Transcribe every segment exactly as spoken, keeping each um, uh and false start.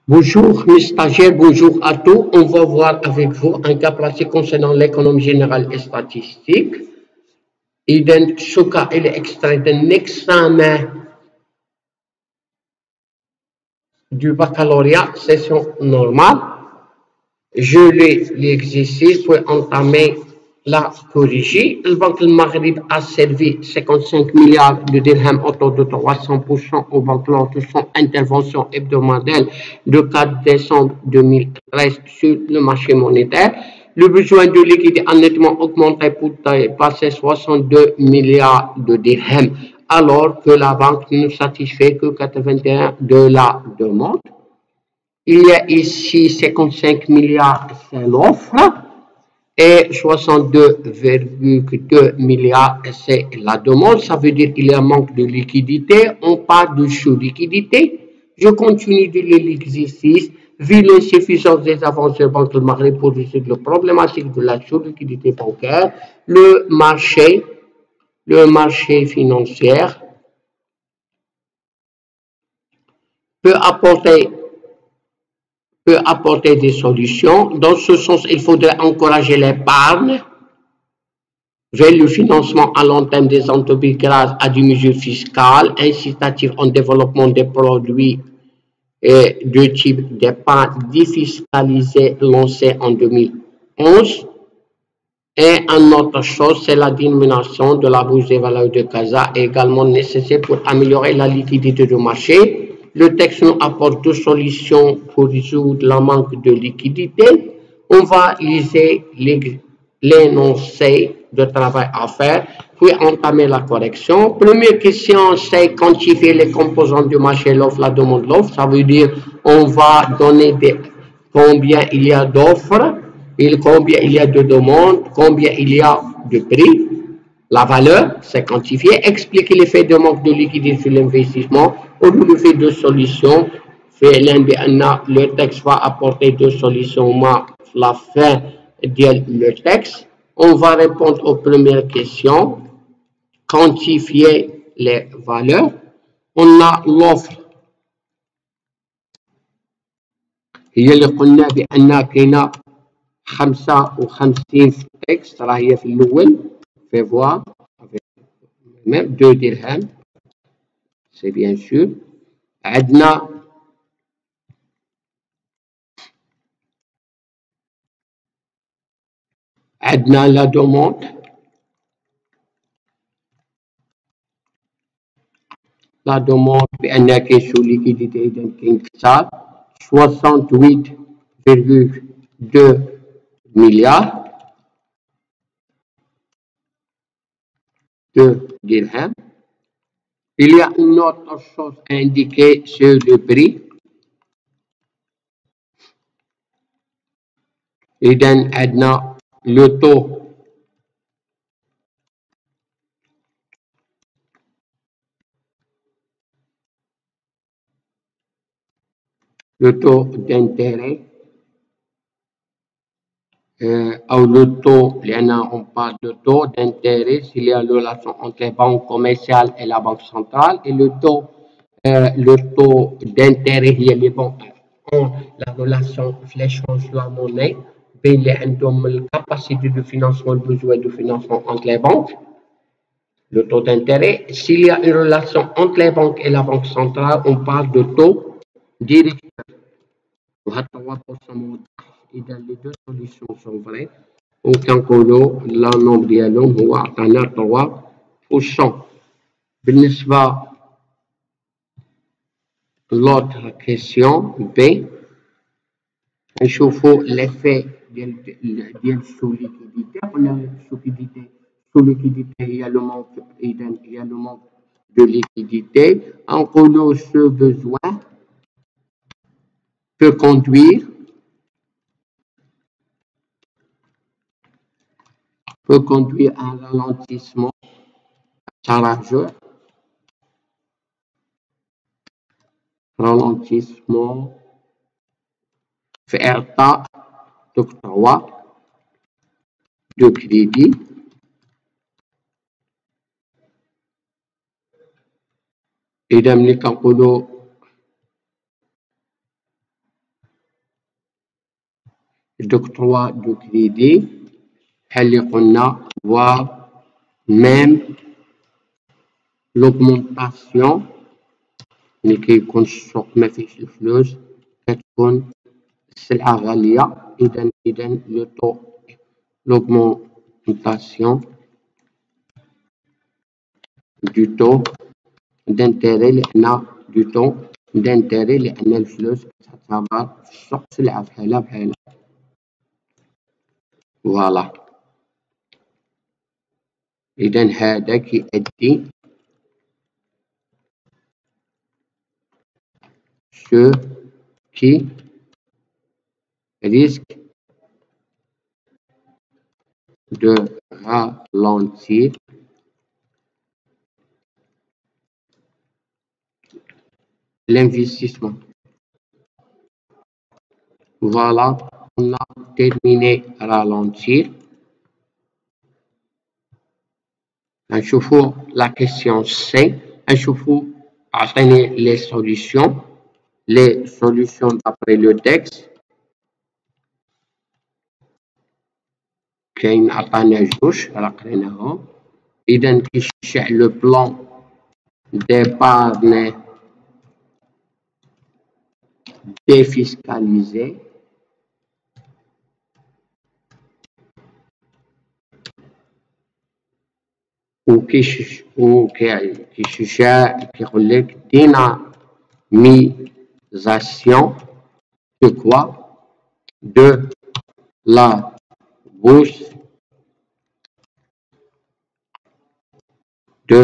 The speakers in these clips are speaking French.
Bonjour mes stagiaires, bonjour à tous. On va voir avec vous un cas pratique concernant l'économie générale et statistique. Et dans ce cas, il est extrait d'un examen du baccalauréat, session normale. Je lis l'exercice pour entamer la corriger. Le Banque du Maghreb a servi cinquante-cinq milliards de dirhams au taux de trois cents pour cent aux banques lors de son intervention hebdomadaire le quatre décembre deux mille treize sur le marché monétaire. Le besoin de liquidité a nettement augmenté pour passer soixante-deux milliards de dirhams, alors que la banque ne satisfait que quatre-vingt-un de la demande. Il y a ici cinquante-cinq milliards, c'est l'offre, et soixante-deux virgule deux milliards, c'est la demande. Ça veut dire qu'il y a un manque de liquidité. On parle de sous-liquidité. Je continue de lire l'exercice. Vu l'insuffisance des avances de Banque du Maghreb pour résoudre la problématique de la sous-liquidité bancaire, le marché, le marché financier peut apporter peut apporter des solutions. Dans ce sens, il faudrait encourager l'épargne vers le financement à long terme des entreprises grâce à des mesures fiscales incitatives en développement des produits et de type d'épargne défiscalisée lancée en deux mille onze. Et une autre chose, c'est la diminution de la bourse des valeurs de Casa, également nécessaire pour améliorer la liquidité du marché. Le texte nous apporte deux solutions pour résoudre le manque de liquidité. On va lire l'énoncé de travail à faire, puis entamer la correction. Première question, c'est quantifier les composants du marché, l'offre, la demande, l'offre. Ça veut dire on va donner des, combien il y a d'offres, combien il y a de demandes, combien il y a de prix. La valeur, c'est quantifier. Expliquer l'effet de manque de liquidité sur l'investissement. On nous fait deux solutions. Le texte va apporter deux solutions à la fin du texte. On va répondre aux premières questions. Quantifier les valeurs. On a l'offre. هي اللي قلنا بأنها كاينة خمسة وخمسين في التكست، راه هي في الأول في فوا même deux dirhams, c'est bien sûr. عندنا عندنا la demande. La demande بأنها كاين سو ليكيديتي إذا كاين كتاب soixante-huit virgule deux milliards de dirhams. Il y a une autre chose indiquée sur le prix. إذا عندنا le taux le taux d'intérêt euh, ou le taux, on parle de taux d'intérêt s'il y a une relation entre les banques commerciales et la banque centrale, et le taux euh, le taux d'intérêt il y a les banques ont la relation l'échange de la monnaie, la capacité de financement, le besoin de financement entre les banques. Le taux d'intérêt, s'il y a une relation entre les banques et la banque centrale, on parle de taux directeur. إذا les deux solutions sont vraies وكنقولوا لا نومبر ديالهم هو عطانا trois pour cent. بالنسبة l'autre question B نشوفوا l'effet ديال ديال السو-liquidité. قلنا السو-liquidité sous-liquidité هي le manque إذا هي le manque de liquidité. نقولوا ce besoin peut conduire peut conduire à un ralentissement chargeur, ralentissement في إعطاء d'octroi de crédit إذا ملي كنقولوا d'octroi de crédit اللي قلنا voire même l'augmentation اللي كيكون السوق ما فيهش الفلوس كتكون السلعة غالية إذا إذا لو طو l'augmentation du taux d'intérêt لأن du taux d'intérêt لأن الفلوس كتعتبر في السوق سلعة بحالها بحالها. فوالا إذا هذا كيؤدي ce qui risque de ralentir l'investissement. Voilà, on a terminé ralentir. نشوفوا la question C. نشوفوا عطيني les solutions les solutions d'après le texte. كاين عطانا جوج راه قريناهم. إذا كيشجع لو بلان d'épargne défiscalisé وكيشجع كيقول لك dynamisation de quoi de la bourse de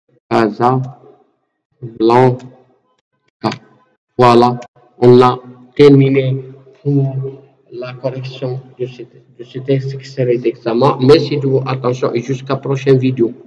Casablanca. Voilà, on a terminé pour la correction de ce, de ce texte extrait d'examen. Merci de votre attention et jusqu'à la prochaine vidéo.